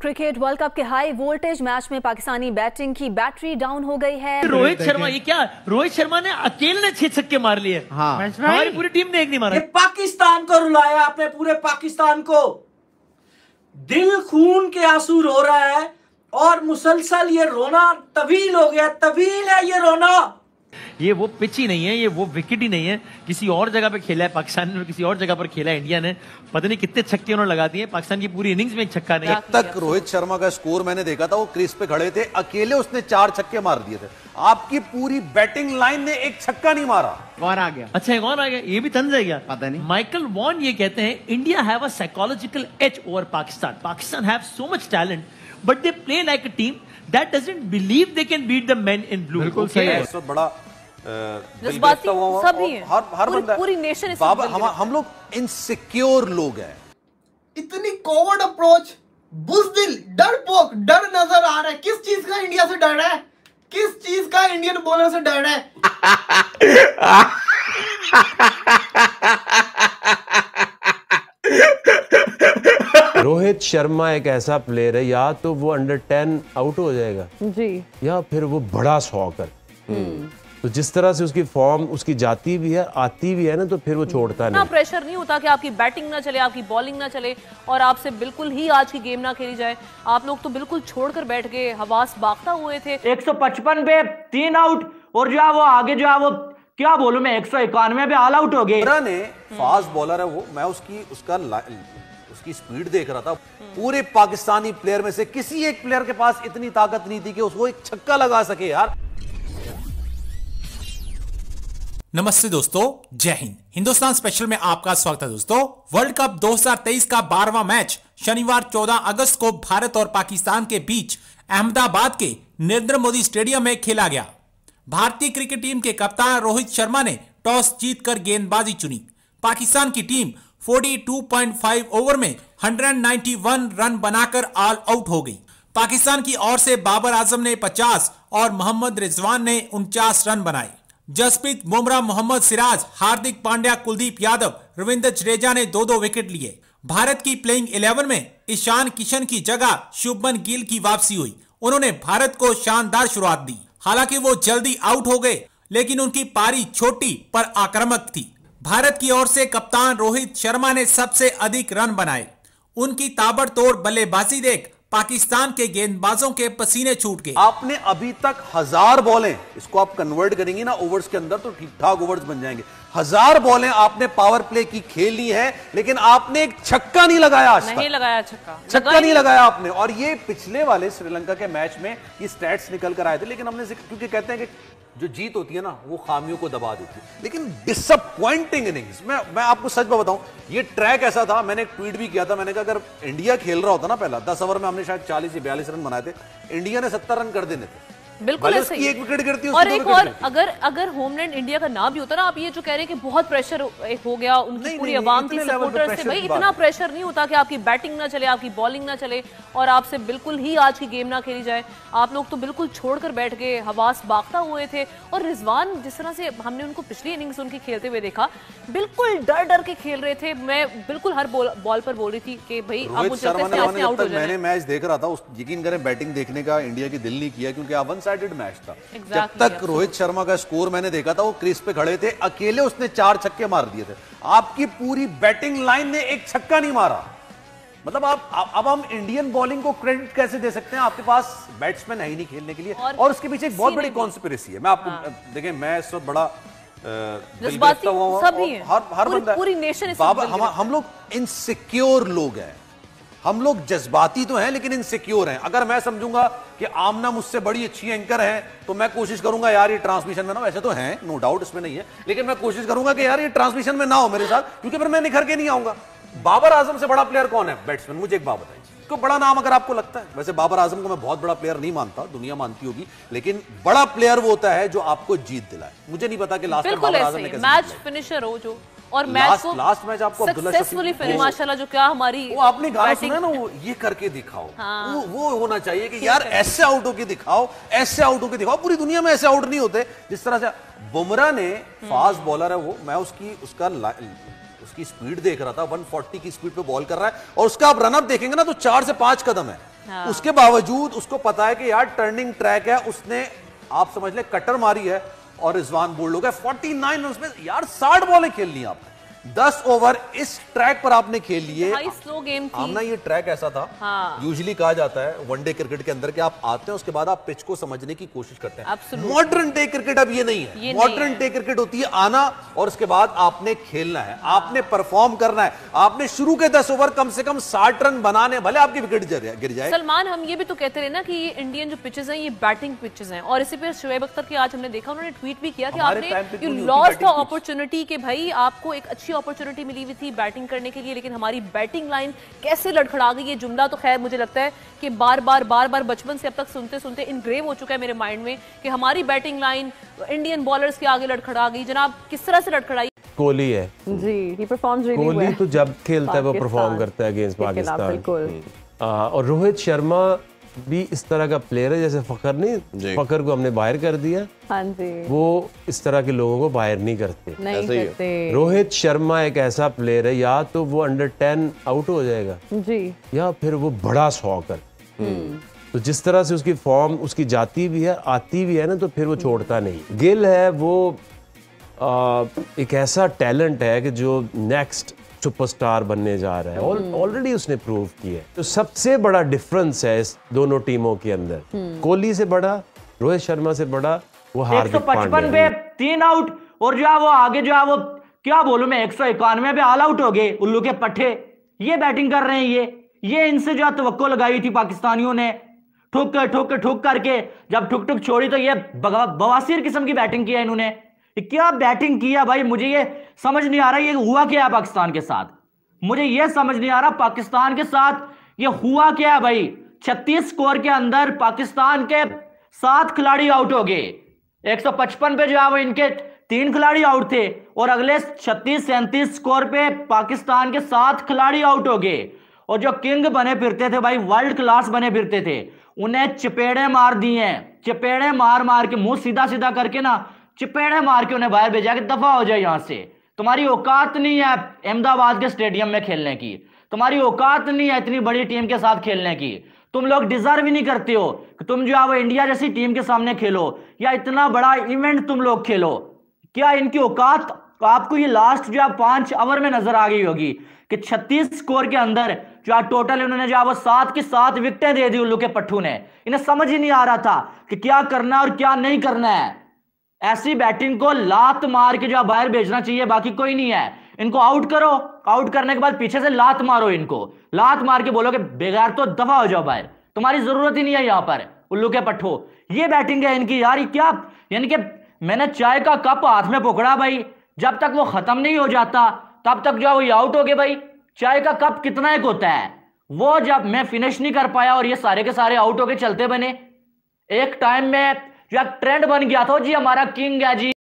Cricket world cup के high voltage match में Pakistani batting की बैटरी डाउन हो गई है। रोहित शर्मा, ये क्या, रोहित शर्मा ने अकेले 6 छक्के मार लिए। हाँ। हमारी पूरी टीम ने एक नहीं मारा। ये पाकिस्तान को रुलाया आपने, पूरे पाकिस्तान को। दिल खून के आंसू रो रहा है और मुसलसल ये रोना तवील हो गया, तवील है ये रोना। ये वो पिच ही नहीं है, ये वो विकेट ही नहीं है। किसी और जगह पे खेला है पाकिस्तान ने, किसी और जगह पर खेला है इंडिया ने। पता नहीं कितने छक्के उन्होंने लगा दिए। पाकिस्तान की पूरी इनिंग्स में एक छक्का नहीं। अब तक रोहित शर्मा का स्कोर मैंने देखा था, वो क्रीज पे खड़े थे, अकेले उसने 4 छक्के मार दिए थे। आपकी पूरी बैटिंग लाइन ने एक छक्का नहीं मारा। कौन आ गया? अच्छा, कौन आ गया? ये भी तंज है क्या? पता नहीं। माइकल वॉन ये कहते हैं, India have a psychological edge over Pakistan. Pakistan have so much talent but they play like a team that doesn't believe they can beat the men in blue. बिल्कुल सही है। सब बड़ा जज्बाती सभी हैं, हर बंदा पूरी नेशन बाबा, हम लोग इनसिक्योर लोग हैं। इतनी कॉवर्ड अप्रोच, बुज़दिल, डरपोक, डर नजर आ रहा है। किस चीज का इंडिया से डर है? किस चीज का इंडियन बॉलर से डर है? रोहित शर्मा एक ऐसा प्लेयर है, या तो वो अंडर 10 आउट हो जाएगा जी, या फिर वो बड़ा शॉकर। तो जिस तरह से उसकी फॉर्म उसकी जाती भी है, आती भी है ना, तो फिर वो छोड़ता नहीं। प्रेशर नहीं होता कि आपकी बैटिंग ना चले, आपकी बॉलिंग ना चले और आपसे बिल्कुल ही आज की गेम ना खेली जाए। आप लोग तो बिल्कुल छोड़कर बैठ गए, हवास बागता हुए थे। 155 पे 3 आउट और जो है वो आगे जो है वो क्या बोलूं मैं, 191 पे ऑल आउट हो गए। ने फास्ट बॉलर है वो, मैं उसकी स्पीड देख रहा था। पूरे पाकिस्तानी प्लेयर में से किसी एक प्लेयर के पास इतनी ताकत नहीं थी कि उसको एक छक्का लगा सके यार। नमस्ते दोस्तों, जय हिंद। हिंदुस्तान स्पेशल में आपका स्वागत है दोस्तों। वर्ल्ड कप 2023 का 12वां मैच शनिवार 14 अगस्त को भारत और पाकिस्तान के बीच अहमदाबाद के नरेंद्र मोदी स्टेडियम में खेला गया। भारतीय क्रिकेट टीम के कप्तान रोहित शर्मा ने टॉस जीतकर गेंदबाजी चुनी। पाकिस्तान की टीम 42.5 ओवर में 191 रन बनाकर ऑल आउट हो गई। पाकिस्तान की ओर से बाबर आजम ने 50 और मोहम्मद रिजवान ने 49 रन बनाए। जसप्रीत बुमराह, मोहम्मद सिराज, हार्दिक पांड्या, कुलदीप यादव, रविंद्र जडेजा ने 2-2 विकेट लिए। भारत की प्लेइंग 11 में ईशान किशन की जगह शुभमन गिल की वापसी हुई। उन्होंने भारत को शानदार शुरुआत दी। हालांकि वो जल्दी आउट हो गए, लेकिन उनकी पारी छोटी पर आक्रामक थी। भारत की ओर से कप्तान रोहित शर्मा ने सबसे अधिक रन बनाए। उनकी ताबड़तोड़ बल्लेबाजी देख पाकिस्तान के गेंदबाजों के पसीने छूट गए। आपने अभी तक 1000 बॉलें, इसको आप कन्वर्ट करेंगे ना ओवर्स के अंदर, तो ठीक ठाक ओवर्स बन जाएंगे। 1000 बॉलें आपने पावर प्ले की खेली है, लेकिन आपने एक छक्का नहीं लगाया आज तक। नहीं लगाया छक्का नहीं लगाया आपने। और ये पिछले वाले श्रीलंका के मैच में ये स्टैट्स निकल कर आए थे, लेकिन हमने क्योंकि कहते हैं कि जो जीत होती है ना वो खामियों को दबा देती है। लेकिन डिसअपॉइंटिंग इनिंग्स, मैं आपको सच में बताऊं, ये ट्रैक ऐसा था, मैंने एक ट्वीट भी किया था, मैंने कहा अगर इंडिया खेल रहा होता ना पहला 10 ओवर में, हमने शायद 40 या 42 रन बनाए थे, इंडिया ने 70 रन कर देने थे। बिल्कुल ऐसे ही। एक विकेट गिरती है और एक और, अगर होमलैंड इंडिया का ना भी होता ना, आप ये जो कह रहे हैं कि बहुत प्रेशर हो गया, उनकी पूरी आवाम थी, सपोर्टर्स थे, भाई इतना प्रेशर नहीं होता कि आपकी बैटिंग ना चले, आपकी बॉलिंग ना चले और आपसे बिल्कुल ही आज की गेम ना खेली जाए। आप लोग तो बिल्कुल छोड़कर बैठ गए, हवास बागता हुए थे। और रिजवान, जिस तरह से हमने उनको पिछली इनिंग्स उनकी खेलते हुए देखा, बिल्कुल डर डर के खेल रहे थे। मैं बिल्कुल हर बॉल पर बोल रही थी कि भाई आप मुझे आउट हो जाए। मैंने मैच देख रहा था, यकीन करें बैटिंग देखने का इंडिया की दिल नहीं किया, क्योंकि वन साइडेड मैच था। जब तक रोहित शर्मा का स्कोर मैंने देखा था, वो क्रीज पे खड़े थे, अकेले उसने 4 छक्के मार दिए थे। आपकी पूरी बैटिंग लाइन ने एक छक्का नहीं मारा। मतलब अब हम इंडियन बॉलिंग को क्रेडिट कैसे दे सकते हैं? आपके पास बैट्समैन है ही नहीं खेलने के लिए, और उसके पीछे एक बहुत बड़ी कॉन्स्पिरेसी है। मैं आपको देखें, मैं इस वक्त बड़ा जज्बाती सभी हैं, हर बंदा, पूरी नेशन बाबा, हम लोग इनसिक्योर लोग हैं। हम लोग जज्बाती तो हैं लेकिन इनसिक्योर हैं। अगर मैं समझूंगा कि आमना मुझसे बड़ी अच्छी एंकर है, तो मैं कोशिश करूंगा यार ये ट्रांसमिशन में ना, वैसे तो हैं, नो डाउट इसमें नहीं है, लेकिन मैं कोशिश करूंगा कि यार ये ट्रांसमिशन में ना हो मेरे साथ, क्योंकि फिर मैं निखर के नहीं आऊंगा। बाबर आजम से बड़ा प्लेयर कौन है बैट्समैन? मुझे एक बात बताइए, कोई बड़ा नाम अगर आपको लगता है। वैसे बाबर आजम को मैं बहुत बड़ा प्लेयर नहीं मानता, दुनिया मानती होगी, लेकिन बड़ा प्लेयर वो होता है जो आपको जीत दिलाए। मुझे नहीं पता कि लास्ट में बाबर आजम ने कैसे मैच फिनिशर हो जो, और मैच को लास्ट मैच आपको सक्सेसफुली फिनिश, माशाल्लाह, जो क्या हमारी वो आपने गाना सुना ना, वो ये करके दिखाओ। हाँ। वो होना चाहिए कि यार ऐसे आउट होके दिखाओ, ऐसे आउट होके दिखाओ। पूरी दुनिया में ऐसे आउट नहीं होते जिस तरह से बुमराह ने, फास्ट बॉलर है वो, मैं उसकी स्पीड देख रहा था, 140 की स्पीड पे बॉल कर रहा है, और उसका आप रनअप देखेंगे ना तो 4 से 5 कदम है। उसके बावजूद उसको पता है कि यार टर्निंग ट्रैक है, उसने आप समझ ले कटर मारी है और रिजवान बोल्ड हो गया 49 रन में। यार 60 बॉलें खेल ली आपने, 10 ओवर इस ट्रैक पर आपने खेल लिए। स्लो गेम थी। आमना ये ट्रैक ऐसा था, यूजुअली कहा जाता है वनडे क्रिकेट के अंदर कि आप आते हैं उसके बाद आप पिच को समझने की कोशिश करते हैं। मॉडर्न डे क्रिकेट अब ये नहीं है। मॉडर्न डे क्रिकेट होती है आना और उसके बाद आपने खेलना है, आपने परफॉर्म करना है, आपने शुरू के 10 ओवर कम से कम 60 रन बनाने, भले आपकी विकेट गिर जाए। सलमान, हम ये भी तो कहते रहे ना कि ये इंडियन जो पिचेस हैं ये बैटिंग पिचेस हैं, और इसी पे शुएब अख्तर की आज हमने देखा, उन्होंने ट्वीट भी किया कि आपने यू लॉस्ट द अपॉर्चुनिटी कि भाई आपको एक अच्छी अपॉर्चुनिटी मिली हुई थी बैटिंग करने के लिए, लेकिन हमारी बैटिंग लाइन कैसे लड़खड़ा गई। ये जुमला तो खैर मुझे लगता है कि बार बार बचपन से अब तक सुनते सुनते इनग्रेव हो चुका है मेरे माइंड में कि हमारी बैटिंग लाइन इंडियन बॉलर्स के आगे लड़खड़ा गई। जनाब, किस तरह से लड़खड़ाई? कोहली है जी, ही परफॉर्म्स रियली वेल। कोहली तो जब खेलता है वो परफॉर्म करता है अगेंस्ट पाकिस्तान। और रोहित शर्मा भी इस तरह का प्लेयर है जैसे फखर नहीं, फखर को हमने बाहर कर दिया। हाँ जी, वो इस तरह के लोगों को बाहर नहीं करते। रोहित शर्मा एक ऐसा प्लेयर है, या तो वो अंडर 10 आउट हो जाएगा जी, या फिर वो बड़ा शौकर। तो जिस तरह से उसकी फॉर्म उसकी जाती भी है आती भी है ना, तो फिर वो छोड़ता नहीं। गिल है वो एक ऐसा टैलेंट है कि जो नेक्स्ट सुपरस्टार बनने जा रहा है, ऑलरेडी उसने प्रूव किया है। तो सबसे बड़ा डिफरेंस है इस दोनों टीमों के अंदर, कोहली से बड़ा, रोहित शर्मा से बड़ा वो हार्दिक पांड्या। 155 पे 3 आउट और जो है वो आगे जो है वो क्या बोलूं मैं 191 पे ऑल आउट हो गए उल्लू के पट्टे। ये बैटिंग कर रहे हैं, ये इनसे जो तवक्को लगाई थी पाकिस्तानियों ने, ठुक करके जब ठुक छोड़ी तो ये बवासीर किस्म की बैटिंग किया इन्होंने। क्या बैटिंग किया भाई, मुझे ये समझ नहीं आ रहा ये हुआ क्या है पाकिस्तान के साथ। मुझे ये समझ नहीं आ रहा पाकिस्तान के साथ ये हुआ क्या है भाई। 36 स्कोर के अंदर पाकिस्तान के 7 खिलाड़ी आउट हो गए। 155 पे जो है वो इनके 3 खिलाड़ी आउट थे और अगले 36-37 स्कोर पे पाकिस्तान के 7 खिलाड़ी आउट हो गए। और जो किंग बने फिरते थे भाई, वर्ल्ड क्लास बने फिरते थे, उन्हें चपेड़े मार दिए, चपेड़े मार के मुंह सीधा करके ना चपेड़े मार के उन्हें बाहर भेजा कि दफा हो जाए यहां से। तुम्हारी औकात नहीं है अहमदाबाद के स्टेडियम में खेलने की, तुम्हारी औकात नहीं है इतनी बड़ी टीम के साथ खेलने की। तुम लोग डिजर्व ही नहीं करते हो कि तुम जो है वो इंडिया जैसी टीम के सामने खेलो या इतना बड़ा इवेंट तुम लोग खेलो। क्या इनकी औकात आपको ये लास्ट जो है 5 ओवर में नजर आ गई होगी कि 36 स्कोर के अंदर जो टोटल इन्होंने जो है वो 7 की 7 विकेटें दे दी उल्लू के पट्टू ने। इन्हें समझ ही नहीं आ रहा था कि क्या करना और क्या नहीं करना है। ऐसी बैटिंग को लात मार के जो बाहर भेजना चाहिए, बाकी कोई नहीं है। इनको आउट करो, आउट करने के बाद पीछे से लात मारो, इनको लात मार के बोलो कि बेगार तो दफा हो जाओ बाहर, तुम्हारी जरूरत ही नहीं है यहां पर उल्लू के पट्टो। ये बैटिंग है इनकी यार। क्या यानी कि मैंने चाय का कप हाथ में पकड़ा भाई, जब तक वो खत्म नहीं हो जाता तब तक जो वो आउट हो गए भाई। चाय का कप कितना एक होता है, वो जब मैं फिनिश नहीं कर पाया और ये सारे के सारे आउट हो के चलते बने। एक टाइम में जो ट्रेंड बन गया था जी हमारा किंग है जी,